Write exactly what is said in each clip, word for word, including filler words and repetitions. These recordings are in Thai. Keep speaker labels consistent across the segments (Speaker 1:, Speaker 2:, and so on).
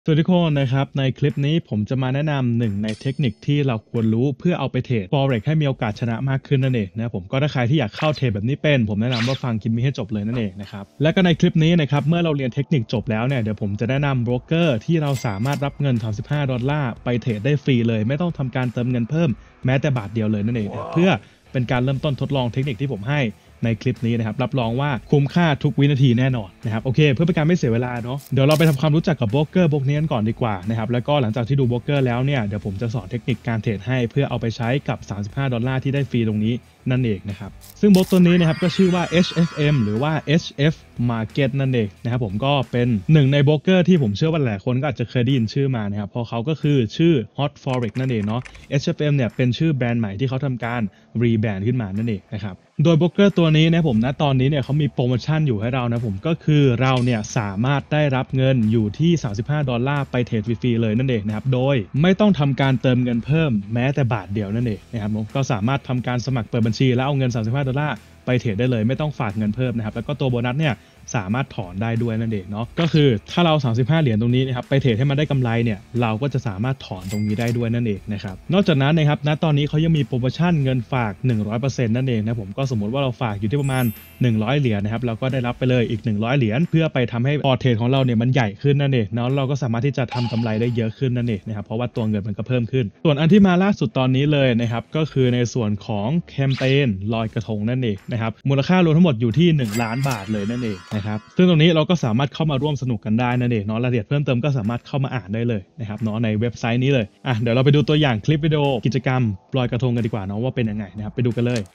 Speaker 1: สวัสดีทุกคนนะครับในคลิปนี้ผมจะมาแนะนำหนึ่งในเทคนิคที่เราควรรู้เพื่อเอาไปเทรด Forex ให้มีโอกาสชนะมากขึ้นนั่นเองนะผมก็ถ้าใครที่อยากเข้าเทรดแบบนี้เป็นผมแนะนำว่าฟังคลิปนี้ให้จบเลยนั่นเองนะครับและก็ในคลิปนี้นะครับเมื่อเราเรียนเทคนิคจบแล้วเนี่ยเดี๋ยวผมจะแนะนำโบรกเกอร์ที่เราสามารถรับเงินสามสิบห้าดอลลาร์ไปเทรดได้ฟรีเลยไม่ต้องทำการเติมเงินเพิ่มแม้แต่บาทเดียวเลยนั่นเองนะเพื่อเป็นการเริ่มต้นทดลองเทคนิคที่ผมให้ในคลิปนี้นะครับรับรองว่าคุ้มค่าทุกวินาทีแน่นอนนะครับโอเคเพื่อเป็นการไม่เสียเวลาเนาะเดี๋ยวเราไปทำความรู้จักกับโบรกเกอร์โบรกนี้กันก่อนดีกว่านะครับแล้วก็หลังจากที่ดูโบรกเกอร์แล้วเนี่ยเดี๋ยวผมจะสอนเทคนิคการเทรดให้เพื่อเอาไปใช้กับสามสิบห้าดอลลาร์ที่ได้ฟรีตรงนี้นั่นเองนะครับซึ่งโบรกตัวนี้นะครับก็ชื่อว่า เอช เอฟ เอ็ม หรือว่า เอช เอฟ Market นั่นเองนะครับผมก็เป็นหนึ่งในโบรกเกอร์ที่ผมเชื่อว่าหลายคนก็อาจจะเคยได้ยินชื่อมานะครับเพราะเขาก็คือชื่อ Hot Forex นั่นเองเนาะ เอช เอฟ เอ็ม เนี่ยเป็นชื่อแบรนด์ใหม่ที่เขาทำการรีแบรนด์ขึ้นมานั่นเองนะครับโดยโบรกเกอร์ตัวนี้นะผมณตอนนี้เนี่ยเขามีโปรโมชั่นอยู่ให้เรานะผมก็คือเราเนี่ยสามารถได้รับเงินอยู่ที่สามสิบห้าดอลลาร์ไปเทรดฟรีๆเลยนั่นเองนะครับโดยไม่ต้องทำการเติมเงินเพิ่มแม้แต่บาทเดียวนั่นเองนะครับผมก็สามารถทำการสมัครเปิดบัญชีแล้วเอาเงินสามสิบห้าดอลลาร์ไปเทรดได้เลยไม่ต้องฝากเงินเพิ่มนะครับแล้วก็ตัวโบนัสเนี่ยสามารถถอนได้ด้วยนั่นเองเนาะก็คือถ้าเราสามสิบห้าเหรียญตรงนี้นะครับไปเทรดให้มันได้กำไรเนี่ยเราก็จะสามารถถอนตรงนี้ได้ด้วยนั่นเองนะครับนอกจากนั้นนะครับณตอนนี้เขายังมีโปรโมชั่นเงินฝาก หนึ่งร้อยเปอร์เซ็นต์ นั่นเองนะผมก็สมมติว่าเราฝากอยู่ที่ประมาณหนึ่งร้อยเหรียญนะครับเราก็ได้รับไปเลยอีกหนึ่งร้อยเหรียญเพื่อไปทำให้พอร์ตเทรดของเราเนี่ยมันใหญ่ขึ้นนั่นเองเนาะเราก็สามารถที่จะทำกำไรได้เยอะขึ้นนั่นเองนะครับเพราะว่าตัวเงินมันก็เพิ่มขึ้นส่วนอันที่มาล่าสุดตอนนี้เลยนะครับก็คือในส่วนของแคมเปญลอยกระทงนั่นเองนะครับมูลค่ารวมทั้งหมดอยู่ที่หนึ่งล้านบาทเลยนั่นเองนะครับซึ่งตรงนี้เราก็สามารถเข้ามาร่วมสนุกกันได้นั่นเองเนาะรายละเอียดเพิ่มเติมก็สามารถเข้ามาอ่านได้เลยนะครับเนาะในเว็บไซต์นี้เลยอ่ะเดี๋ยวเราไปดูตัวอย่างคลิปวิดีโอกิจกรรมลอยกระทงกันดีกว่าเนาะว่าเป็นยังไงนะครับไปดูกันเลย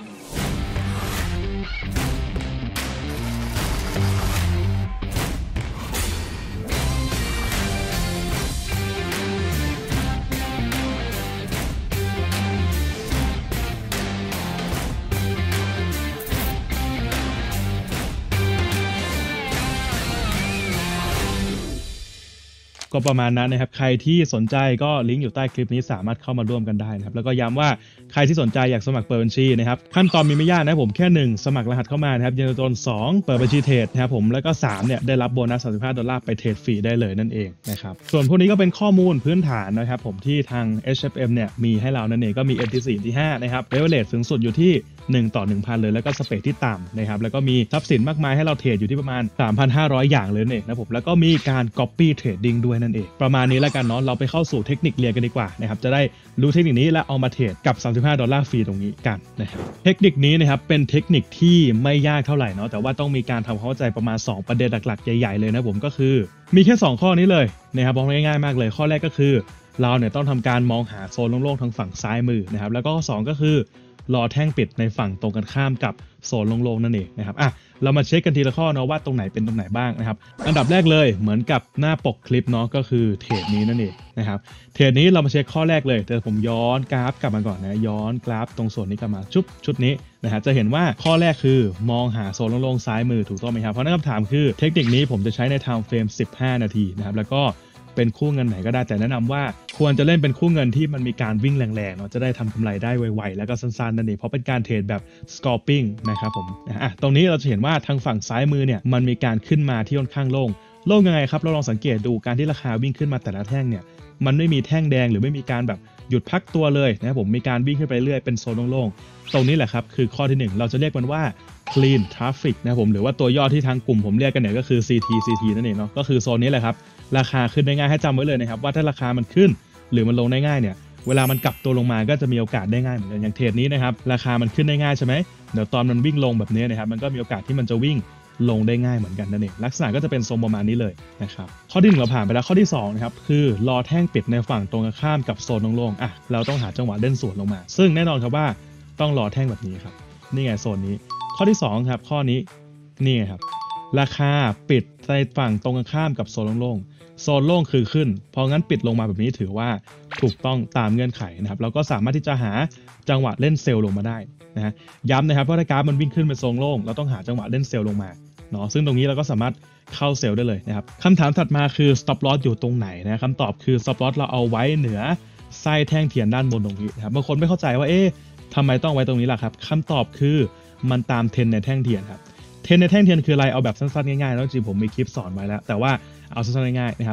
Speaker 1: ก็ประมาณนั้นนะครับใครที่สนใจก็ลิงก์อยู่ใต้คลิปนี้สามารถเข้ามาร่วมกันได้นะครับแล้วก็ย้ำว่าใครที่สนใจอยากสมัครเปิดบัญชีนะครับขั้นตอนมีไม่ยากนะผมแค่หนึ่งสมัครรหัสเข้ามานะครับยืนยันตัวตนสองเปิดบัญชีเทรดนะครับผมแล้วก็สามเนี่ยได้รับโบนัสสามสิบห้าดอลลาร์ไปเทรดฟรีได้เลยนั่นเองนะครับส่วนพวกนี้ก็เป็นข้อมูลพื้นฐานนะครับผมที่ทาง เอช เอฟ เอ็ม เนี่ยมีให้เรานั่นเองก็มี เอ็ม ที สี่ เอ็ม ที ห้านะครับเลเวลเลทสูงสุดอยู่ที่หนึ่งต่อ หนึ่งพัน เลยแล้วก็สเปคที่ต่ำนะครับแล้วก็มีทรัพย์สินมากมายให้เราเทรดอยู่ที่ประมาณ สามพันห้าร้อย อย่างเลยเนี่ยนะผมแล้วก็มีการ copy trading ด้วยนั่นเองประมาณนี้แล้วกันเนาะเราไปเข้าสู่เทคนิคเรียนกันดีกว่านะครับจะได้รู้เทคนิคนี้และเอามาเทรดกับสามสิบห้าดอลลาร์ฟรีตรงนี้กันนะครับเทคนิคนี้นะครับเป็นเทคนิคที่ไม่ยากเท่าไหร่เนาะแต่ว่าต้องมีการทำความเข้าใจประมาณสองประเด็นหลักๆใหญ่ๆเลยนะผมก็คือมีแค่สองข้อนี้เลยนะครับบอกง่ายๆมากเลยข้อแรกก็คือเราเนี่ยต้องทำการมองหาโซนโล่งๆทางฝั่งซ้ายมือนะครับแล้วก็ข้อสองก็คือรอแท่งปิดในฝั่งตรงกันข้ามกับโซนโล่งๆนั่นเองนะครับอ่ะเรามาเช็คกันทีละข้อเนาะว่าตรงไหนเป็นตรงไหนบ้างนะครับอันดับแรกเลยเหมือนกับหน้าปกคลิปเนาะก็คือเทรดนี้นั่นเองนะครับเทรดนี้เรามาเช็คข้อแรกเลยแต่ผมย้อนกราฟกลับมาก่อนนะย้อนกราฟตรงส่วนนี้กลับมาชุบชุดนี้นะฮะจะเห็นว่าข้อแรกคือมองหาโซนโล่งๆซ้ายมือถูกต้องไหมครับเพราะนั่นคำถามคือเทคนิคนี้ผมจะใช้ใน time frame สิบห้านาทีนะครับแล้วก็เป็นคู่เงินไหนก็ได้แต่แนะนำว่าควรจะเล่นเป็นคู่เงินที่มันมีการวิ่งแรงๆเนาะจะได้ทำกำไรได้ไวๆแล้วก็สั้นๆนั่นเองเพราะเป็นการเทรดแบบ scalping นะครับผมอ่ะตรงนี้เราจะเห็นว่าทางฝั่งซ้ายมือเนี่ยมันมีการขึ้นมาที่ค่อนข้างโล่งโล่งยังไงครับเราลองสังเกตดูการที่ราคาวิ่งขึ้นมาแต่ละแท่งเนี่ยมันไม่มีแท่งแดงหรือไม่มีการแบบหยุดพักตัวเลยนะครับผมมีการวิ่งขึ้นไปเรื่อยเป็นโซนโล่งๆตรงนี้แหละครับคือข้อที่หนึ่งเราจะเรียกมันว่า clean traffic นะครับผมหรือว่าตัวย่อที่ทางกลุ่มผมเรียกกันเนี่ยก็คือ ซี ที ซี ที นั่นเองเนาะก็คือโซนนี้แหละครับราคาขึ้นได้ง่ายให้จำไว้เลยนะครับว่าถ้าราคามันขึ้นหรือมันลงได้ง่ายเนี่ยเวลามันกลับตัวลงมาก็จะมีโอกาสได้ง่ายเหมือนกันอย่างเทรดนี้นะครับราคามันขึ้นได้ง่ายใช่ไหมเดี๋ยวตอนมันวิ่งลงแบบนี้นะครับมันก็มีโอกาสที่มันจะวิ่งลงได้ง่ายเหมือนกันนั่นเองลักษณะก็จะเป็นทรงประมาณนี้เลยนะครับข้อที่หนึ่งเราผ่านไปแล้วข้อที่สองนะครับคือรอแท่งปิดในฝั่งตรงข้ามกับโซนโล่งๆอ่ะเราต้องหาจังหวะเล่นสวนลงมาซึ่งแน่นอนครับว่าต้องรอแท่งแบบนี้ครับนี่ไงโซนนี้ข้อที่สองครับข้อนี้นี่ครับราคาปิดในฝั่งตรงข้ามกับโซนโล่งๆโซนโล่งคือขึ้นเพราะงั้นปิดลงมาแบบนี้ถือว่าถูกต้องตามเงื่อนไขนะครับเราก็สามารถที่จะหาจังหวะเล่นเซลล์ลงมาได้นะฮะย้ำนะครับเพราะถ้ากราฟมันวิ่งขึ้นเป็นโซนโล่งเราต้องหาจังหวะเล่นเซลล์ลงมาเนาะซึ่งตรงนี้เราก็สามารถเข้าเซลล์ได้เลยนะครับคำถามถัดมาคือ stop loss อยู่ตรงไหนนะคำตอบคือ stop loss เราเอาไว้เหนือไส้แท่งเทียนด้านบนตรงนี้นะครับบางคนไม่เข้าใจว่าเอ๊ะทำไมต้องไว้ตรงนี้ล่ะครับคำตอบคือมันตามเทรนในแท่งเทียนครับเทรนในแท่งเทียนคืออะไรเอาแบบสั้นๆง่ายๆแล้วจริงผมมีคลิปสอนไว้แล้วแต่ว่าเอาสั้นๆง่ายๆนะครับ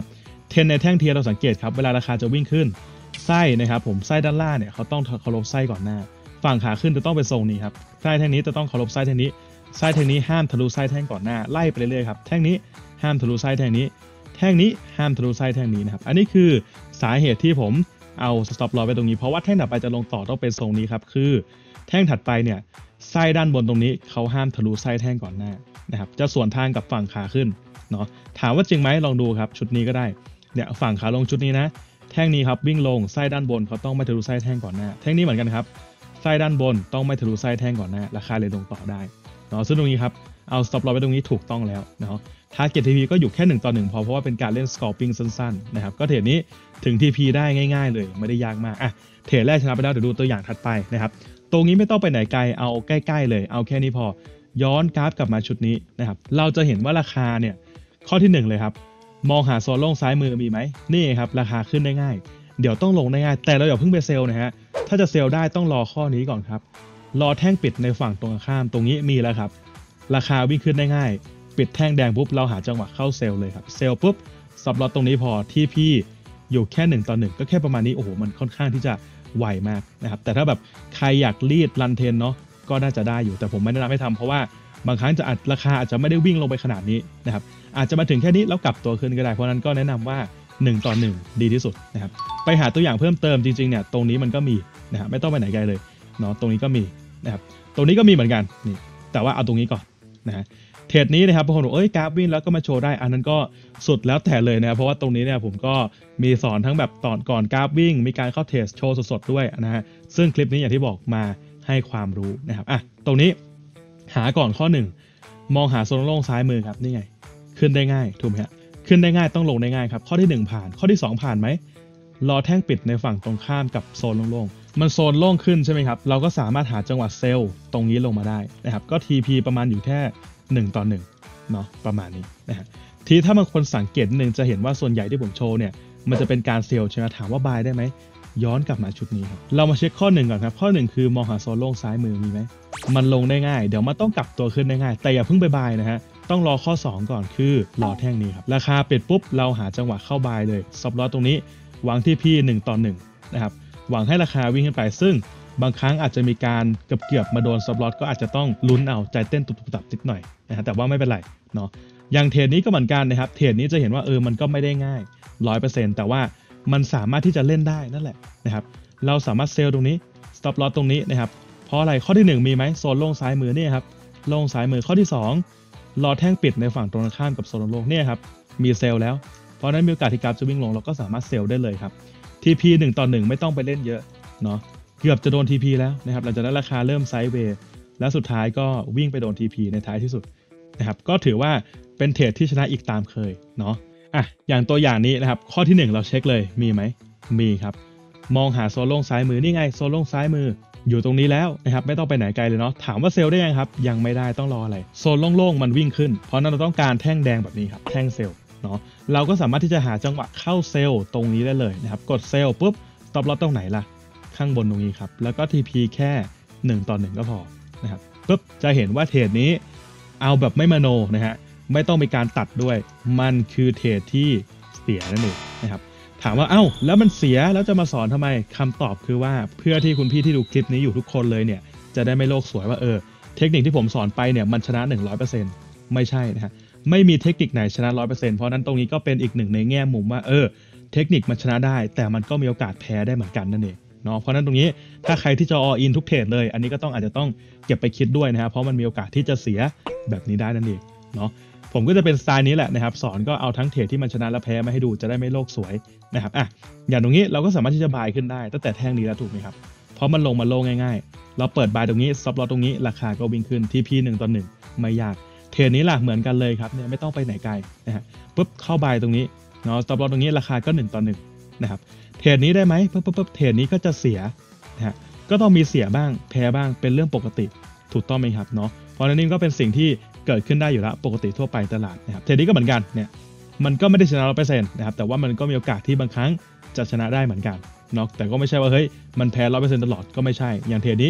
Speaker 1: เทรนในแท่งเทียร์เราสังเกตครับเวลาราคาจะวิ่งขึ้นไส้นะครับผมไส้ด้านล่างเนี่ยเขาต้องเคารพไส้ก่อนหน้าฝั่งขาขึ้นจะต้องเป็นทรงนี้ครับไส้แท่งนี้จะต้องเคารพไส้แท่งนี้ไส้แท่งนี้ห้ามทะลุไส้แท่งก่อนหน้าไล่ไปเรื่อยๆครับแท่งนี้ห้ามทะลุไส้แท่งนี้แท่งนี้ห้ามทะลุไส้แท่งนี้นะครับอันนี้คือสาเหตุที่ผมเอา stop loss ไว้ตรงนี้เพราะว่าแท่งถัดไปจะลงต่อต้องเป็นทรงนี้ครับคือแท่งถัดไปเนี่ยไส้ด้านบนตรงนี้เขาห้ามทะลุไส้แท่งก่อนหน้านะครับจะสวนทางกับฝั่งขาขึ้นเนาะถามว่าจริงไหมลองดูครับชุดนี้ก็ได้เนี่ยฝั่งขาลงชุดนี้นะแท่งนี้ครับวิ่งลงไส้ด้านบนเขาต้องไม่ทะลุไส้แท่งก่อนหน้าแท่งนี้เหมือนกันครับไส้ด้านบนต้องไม่ทะลุไส้แท่งก่อนหน้าราคาเลยลงต่อได้เนาะซึ่งตรงนี้ครับเอา stop loss ไว้ตรงนี้ถูกต้องแล้วเนาะ target ที พี ก็อยู่แค่หนึ่งต่อหนึ่งพอเพราะว่าเป็นการเล่น scalping สั้นๆนะครับก็เทรดนี้ถึง ที พี ได้ง่ายๆเลยไม่ได้ยากมากอ่ะเทรดแรกชนะไปแล้วเดี๋ยวดูตัวอย่างถัดไปนะครับตรงนี้ไม่ต้องไปไหนไกลเอาใกล้ๆเลยเอาแค่นี้พอย้อนกราฟกลับมาชุดนี้นะครับเราจะเห็นว่าราคาเนี่ยข้อที่หนึ่งเลยครับมองหาโซนโล่งซ้ายมือมีไหมนี่ครับราคาขึ้นได้ง่ายเดี๋ยวต้องลงได้ง่ายแต่เราอย่าเพิ่งไปเซลล์นะฮะถ้าจะเซลล์ได้ต้องรอข้อนี้ก่อนครับรอแท่งปิดในฝั่งตรงข้ามตรงนี้มีแล้วครับราคาวิ่งขึ้นได้ง่ายปิดแท่งแดงปุ๊บเราหาจังหวะเข้าเซลล์เลยครับเซลล์ปุ๊บซับลอตตรงนี้พอที่พี่อยู่แค่หนึ่งต่อหนึ่งก็แค่ประมาณนี้โอ้โหมันค่อนข้างที่จะไวมากนะครับแต่ถ้าแบบใครอยากรีดรันเทนเนาะก็น่าจะได้อยู่แต่ผมไม่แนะนำให้ทำเพราะว่าบางครั้งจะอาจราคาอาจจะไม่ได้วิ่งลงไปขนาดนี้นะครับอาจจะมาถึงแค่นี้แล้วกลับตัวขึ้นก็ได้เพราะนั้นก็แนะนำว่าหนึ่งต่อหนึ่งดีที่สุดนะครับไปหาตัวอย่างเพิ่มเติมจริงๆเนี่ยตรงนี้มันก็มีนะครับไม่ต้องไปไหนไกลเลยเนาะตรงนี้ก็มีนะครับตรงนี้ก็มีเหมือนกันนี่แต่ว่าเอาตรงนี้ก่อนนะฮะเทรดนี้นะครับบางคนบอกเอ้ยกราฟวิ่งแล้วก็มาโชว์ได้อันนั้นก็สุดแล้วแต่เลยนะเพราะว่าตรงนี้เนี่ยผมก็มีสอนทั้งแบบตอนก่อนกราฟวิ่งมีการเข้าเทสโชว์สดๆด้วยนะฮะซึ่งคลิปนี้อย่างที่บอกมาให้ความรู้นะครับอ่ะตรงนี้หาก่อนข้อหนึ่งมองหาโซนโล่งซ้ายมือครับนี่ไงขึ้นได้ง่ายถูกไหมฮะขึ้นได้ง่ายต้องลงได้ง่ายครับข้อที่หนึ่งผ่านข้อที่สองผ่านไหมรอแท่งปิดในฝั่งตรงข้ามกับโซนโล่งๆมันโซนโล่งขึ้นใช่ไหมครับเราก็สามารถหาจังหวะเซลล์ตรงนี้ลงมาได้นะครับก็ ที พี ประมาณอยู่แค่หนึ่งต่อหนึ่งเนาะประมาณนี้นะฮะทีถ้าบางคนสังเกตหนึ่งจะเห็นว่าส่วนใหญ่ที่ผมโชว์เนี่ยมันจะเป็นการเซลล์ใช่ไหมถามว่าบายได้ไหมย้อนกลับมาชุดนี้ครับเรามาเช็คข้อหนึ่งก่อนครับข้อหนึ่งคือมองหาโซนโล่งซ้ายมือมีไหมมันลงได้ง่ายเดี๋ยวมันต้องกลับตัวขึ้นได้ง่ายแต่อย่าเพิ่งไปบายนะฮะต้องรอข้อสองก่อนคือรอแท่งนี้ครับราคาปิดปุ๊บเราหาจังหวะเข้าบายเลยซับลอสตรงนี้วางที่พี่หนึ่งต่อหนึ่งนะครับหวังให้ราคาวิ่งขึ้นไปซึ่งบางครั้งอาจจะมีการเกือบเกือบมาโดนซับลอสก็อาจจะต้องลุ้นเอาใจเต้นตุบๆตับนิดหน่อยนะฮะแต่ว่าไม่เป็นไรเนาะอย่างเทรดนี้ก็เหมือนกันนะครับเทรดนี้จะเห็นว่าเออมันก็ไม่ได้ง่าย ร้อยเปอร์เซ็นต์ แต่ว่ามันสามารถที่จะเล่นได้นั่นแหละนะครับเราสามารถเซลล์ตรงนี้ stop loss ตรงนี้นะครับเพราะอะไรข้อที่หนึ่งมีไหมโซนโล่งซ้ายมือเนี่ยครับโล่งซ้ายมือข้อที่สองรอแท่งปิดในฝั่งตรงข้ามกับโซนโล่งเนี่ยครับมีเซลล์แล้วเพราะนั้นมีโอกาสที่กราฟจะวิ่งลงเราก็สามารถเซลล์ได้เลยครับ ที พี หนึ่งต่อหนึ่งไม่ต้องไปเล่นเยอะเนาะเกือบจะโดน ที พี แล้วนะครับหลังจากนั้นราคาเริ่มไซด์เวย์และสุดท้ายก็วิ่งไปโดน ที พี ในท้ายที่สุดนะครับก็ถือว่าเป็นเทรดที่ชนะอีกตามเคยเนาะอ่ะอย่างตัวอย่างนี้นะครับข้อที่หนึ่งเราเช็คเลยมีไหมมีครับมองหาโซนโล่งซ้ายมือนี่ไงโซนโล่งซ้ายมืออยู่ตรงนี้แล้วนะครับไม่ต้องไปไหนไกลเลยเนาะถามว่าเซลล์ได้ยังครับยังไม่ได้ต้องรออะไรโซนโล่งๆมันวิ่งขึ้นเพราะนั้นเราต้องการแท่งแดงแบบนี้ครับแท่งเซลล์เนาะเราก็สามารถที่จะหาจังหวะเข้าเซลล์ตรงนี้ได้เลยนะครับกดเซลล์ปุ๊บ stop loss ตรงไหนล่ะข้างบนตรงนี้ครับแล้วก็ ที พี แค่หนึ่งต่อหนึ่งก็พอนะครับปุ๊บจะเห็นว่าเทรดนี้เอาแบบไม่มโนนะฮะไม่ต้องมีการตัดด้วยมันคือเทรดที่เสียนั่นเองนะครับถามว่าเอ้าแล้วมันเสียแล้วจะมาสอนทำไมคำตอบคือว่าเพื่อที่คุณพี่ที่ดูคลิปนี้อยู่ทุกคนเลยเนี่ยจะได้ไม่โลกสวยว่าเออเทคนิคที่ผมสอนไปเนี่ยมันชนะ หนึ่งร้อยเปอร์เซ็นต์ ไม่ใช่นะฮะไม่มีเทคนิคไหนชนะ ร้อยเปอร์เซ็นต์ เพราะนั้นตรงนี้ก็เป็นอีกหนึ่งในแง่มุมว่าเออเทคนิคมันชนะได้แต่มันก็มีโอกาสแพ้ได้เหมือนกันนั่นเองเนาะเพราะนั้นตรงนี้ถ้าใครที่จะ all in ทุกเทรดเลยอันนี้ก็ต้องอาจจะต้องเก็บไปคิดด้วยนะครับเพราะมันมีโอกาสที่จะเสียแบบนี้ได้นั่นเองเนาะผมก็จะเป็นสไตล์นี้แหละนะครับสอนก็เอาทั้งเทรดที่มันชนะและแพ้มาให้ดูจะได้ไม่โลกสวยนะครับอ่ะอย่างตรงนี้เราก็สามารถที่จะบายขึ้นได้ตั้งแต่แท่งนี้แล้วถูกไหมครับเพราะมันลงมาโลง่ายๆเราเปิดบายตรงนี้ซับลอสตรงนี้ราคาก็วิ่งขึ้น ที พี หนึ่งต่อหนึ่งไม่ยากเทรดนี้ล่ะเหมือนกันเลยครับเนี่ยไม่ต้องไปไหนไกลนะฮะปุ๊บเข้าบายตรงนี้เนาะซับลอสตรงนี้ราคาก็หนึ่งต่อหนึ่งนะครับเทรดนี้ได้ไหมปุ๊บปุ๊บปุ๊บเทรดนี้ก็จะเสียนะฮะก็ต้องมีเสียบ้างแพ้บ้างเป็นเรื่องปกติถูกต้องไหมครับเนาะเพราะนั้นนี่ก็เป็นสิ่งที่เกิดขึ้นได้อยู่แล้วปกติทั่วไปตลาดนะครับเทรดนี้ก็เหมือนกันเนี่ยมันก็ไม่ได้ชนะร้อยเปอร์เซ็นต์นะครับแต่ว่ามันก็มีโอกาสที่บางครั้งจะชนะได้เหมือนกันเนาะแต่ก็ไม่ใช่ว่าเฮ้ยมันแพ้ร้อยเปอร์เซ็นต์ตลอดก็ไม่ใช่อย่างเทรดนี้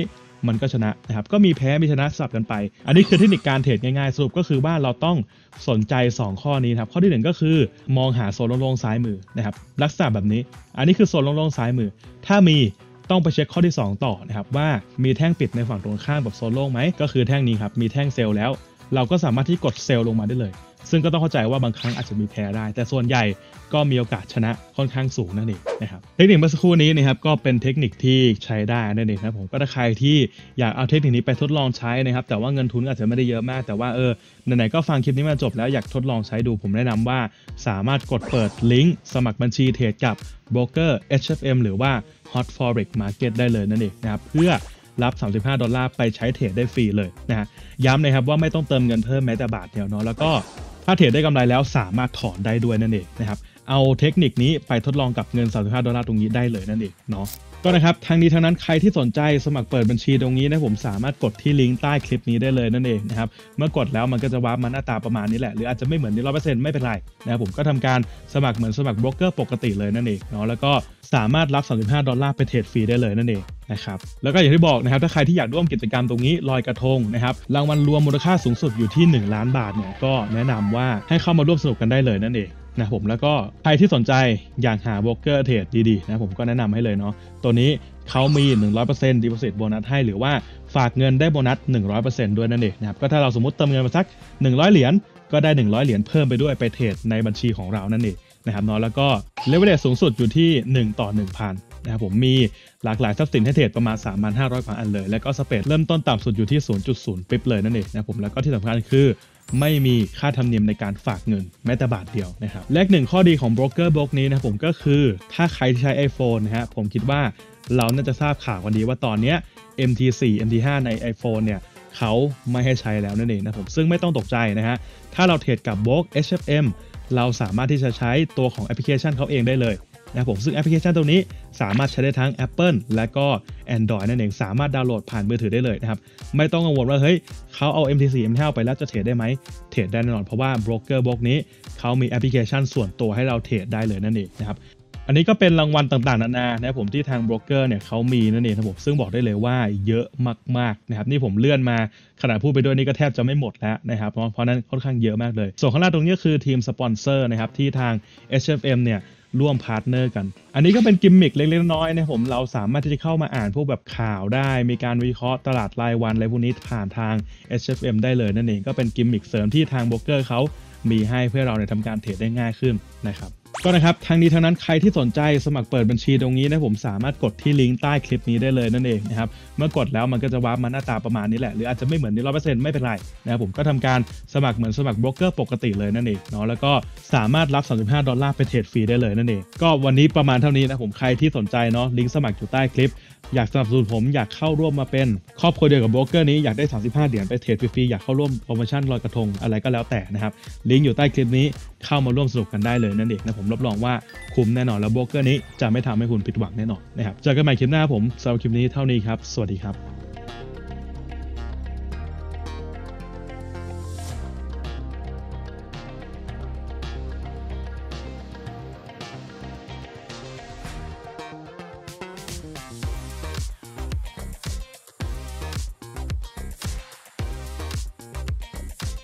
Speaker 1: มันก็ชนะนะครับก็มีแพ้มีชนะสลับกันไปอันนี้คือเทคนิคการเทรดง่ายๆสรุปก็คือว่าเราต้องสนใจสองข้อนี้ครับข้อที่หนึ่งก็คือมองหาโซนโล่งๆซ้ายมือนะครับลักษณะแบบนี้อันนี้คือโซนโล่งๆซ้ายมือถ้ามีต้องไปเช็คข้อที่สองต่อนะครับว่ามีแท่งปิดในฝั่งตรงข้ามแบบโซนโล่งไหมก็คือแท่งนี้ครับมีแท่งเซลล์แล้วเราก็สามารถที่กดเซลล์ลงมาได้เลยซึ่งก็ต้องเข้าใจว่าบางครั้งอาจจะมีแพ้ได้แต่ส่วนใหญ่ก็มีโอกาสชนะค่อนข้างสูงนั่นเองนะครับเทคนิคเมื่อสักครู่นี้นะครับก็เป็นเทคนิคที่ใช้ได้นั่นเองครับผมก็ถ้าใครที่อยากเอาเทคนิคนี้ไปทดลองใช้นะครับแต่ว่าเงินทุนอาจจะไม่ได้เยอะมากแต่ว่าเออไหนๆก็ฟังคลิปนี้มาจบแล้วอยากทดลองใช้ดูผมแนะนำว่าสามารถกดเปิดลิงก์สมัครบัญชีเทรดกับโบรกเกอร์ เอช เอฟ เอ็ม หรือว่า Hot Forex Market ได้เลยนั่นเองนะครับเพื่อรับสามสิบห้าดอลลาร์ไปใช้เทรดได้ฟรีเลยนะฮะย้ำนะครับว่าไม่ต้องเติมเงินเพิ่มแม้แต่บาทเดียวเนาะแล้วก็ถ้าเทรดได้กำไรแล้วสามารถถอนได้ด้วยนั่นเองนะครับเอาเทคนิคนี้ไปทดลองกับเงินสามสิบห้าดอลลาร์ตรงนี้ได้เลยนั่นเองเนาะก็นะครับทางนี้ทางนั้นใครที่สนใจสมัครเปิดบัญชีตรงนี้นะผมสามารถกดที่ลิงก์ใต้คลิปนี้ได้เลยนั่นเองนะครับเมื่อกดแล้วมันก็จะวาร์ปมาหน้าตาประมาณนี้แหละหรืออาจจะไม่เหมือนนี้ร้อยเปอร์เซ็นต์ไม่เป็นไรนะครับผมก็ทำการสมัครเหมือนสมัครโบรกเกอร์ปกติเลยนั่นเองเนาะแล้วก็สามารถรับสามสิบห้าดอลลาร์ไปเทรดฟรีได้เลยนั่นเองนะครับแล้วก็อย่างที่บอกนะครับถ้าใครที่อยากร่วมกิจกรรมตรงนี้ลอยกระทงนะครับรางวัลรวมมูลค่าสูงสุดอยู่ที่หนึ่งล้านบาทเนี่ยก็แนะนำว่าให้เข้ามาร่วมสนุกกันได้เลยนั่นเองนะผมแล้วก็ใครที่สนใจอยากหาโบรกเกอร์เทรดดีๆนะผมก็แนะนำให้เลยเนาะตัวนี้เขามี หนึ่งร้อยเปอร์เซ็นต์ deposit โบนัสให้หรือว่าฝากเงินได้โบนัส หนึ่งร้อยเปอร์เซ็นต์ ด้วยนั่นเองนะครับก็ถ้าเราสมมติเติมเงินมาสักหนึ่งร้อยเหรียญก็ได้หนึ่งร้อยเหรียญเพิ่มไปด้วยไปเทรดในบัญชีของเรานั่นเองนะครับเนาะแล้วก็เลเวลสูงสุดอยู่ที่หนึ่งต่อ หนึ่งพัน นะครับผมมีหลากหลายทรัพย์สินให้เทรดประมาณ สามพันห้าร้อย กว่าอันเลยแล้วก็สเปรดเริ่มต้นต่ำสุดอยู่ที่ ศูนย์จุดศูนย์ ปิ๊บเลยนั่นเองนะผมแล้วก็ที่สำคัญคือไม่มีค่าธรรมเนียมในการฝากเงินแม้แต่บาทเดียวนะครับและอีกหนึ่งข้อดีของโบรกเกอร์บล็อกนี้นะผมก็คือถ้าใครที่ใช้ iPhone นะฮะผมคิดว่าเราน่าจะทราบข่าวกันดีว่าตอนนี้ เอ็ม ที โฟร์ เอ็ม ที ไฟว์ ใน iPhone เนี่ยเขาไม่ให้ใช้แล้วนั่นเองนะผมซึ่งไม่ต้องตกใจนะฮะถ้าเราเทรดกับโบรก เอช เอฟ เอ็ม เราสามารถที่จะใช้ตัวของแอปพลิเคชันเขาเองได้เลยนะผมซึ่งแอปพลิเคชันตัวนี้สามารถใช้ได้ทั้ง Apple และก็ Android นั่นเองสามารถดาวน์โหลดผ่านมือถือได้เลยนะครับไม่ต้องกังวลว่าเฮ้ยเขาเอา เอ็ม ที โฟร์ เอ็ม ที ไฟว์ ไปแล้วจะเทรดได้ไหมเทรดได้แน่นอนเพราะว่าโบรกเกอร์บล็อกนี้เขามีแอปพลิเคชันส่วนตัวให้เราเทรดได้เลยนั่นเองนะครับอันนี้ก็เป็นรางวัลต่างๆนานานะครับผมที่ทางโบรกเกอร์เนี่ยเขามีนั่นเองครับผมซึ่งบอกได้เลยว่าเยอะมากๆนะครับนี่ผมเลื่อนมาขนาดพูดไปด้วยนี่ก็แทบจะไม่หมดแล้วนะครับเพราะเพราะนั้นค่อนข้างเยอะมากเลยส่วนข้างล่างตรงนี้คือทีมสปอนเซอร์นะครับที่ทาง เอช เอฟ เอ็ม เนี่ยร่วมพาร์ทเนอร์กันอันนี้ก็เป็นกิมมิคเล็กๆน้อยๆนะผมเราสามารถที่จะเข้ามาอ่านพวกแบบข่าวได้มีการวิเคราะห์ตลาดรายวันอะไรพวกนี้ผ่านทาง เอช เอฟ เอ็ม ได้เลยนั่นเองก็เป็นกิมมิคเสริมที่ทางโบรกเกอร์เขามีให้เพื่อเราเนี่ยทำการเทรดได้ง่ายขึ้นนะครับก็นะครับทางนี้ทางนั้นใครที่สนใจสมัครเปิดบัญชีตรงนี้นะผมสามารถกดที่ลิงก์ใต้คลิปนี้ได้เลยนั่นเองนะครับเมื่อกดแล้วมันก็จะวาร์ปมาหน้าตาประมาณนี้แหละหรืออาจจะไม่เหมือนนี้ร้อยเปอร์เซ็นต์ไม่เป็นไรนะครับผมก็ทำการสมัครเหมือนสมัครโบรกเกอร์ปกติเลยนั่นเองเนาะแล้วก็สามารถรับสามสิบห้าดอลลาร์ไปเทรดฟรีได้เลยนั่นเองก็วันนี้ประมาณเท่านี้นะผมใครที่สนใจเนาะลิงก์สมัครอยู่ใต้คลิปอยากสนับสนุนผมอยากเข้าร่วมมาเป็นครอบครัวเดียวกับโบรกเกอร์นี้อยากได้สามสิบห้าเหรียญไปเทรดฟรีๆอยากเข้าร่วมโปรโมชั่นลอยกระทงอะไรก็แล้วแต่นะครับลิงก์อยู่ใต้คลิปนี้เข้ามาร่วมสนุกกันได้เลยนั่นเองนะผมรับรองว่าคุ้มแน่นอนแล้วโบรกเกอร์นี้จะไม่ทำให้คุณผิดหวังแน่นอนนะครับเจอกันใหม่คลิปหน้าผมสำหรับคลิปนี้เท่านี้ครับสวัสดีครับ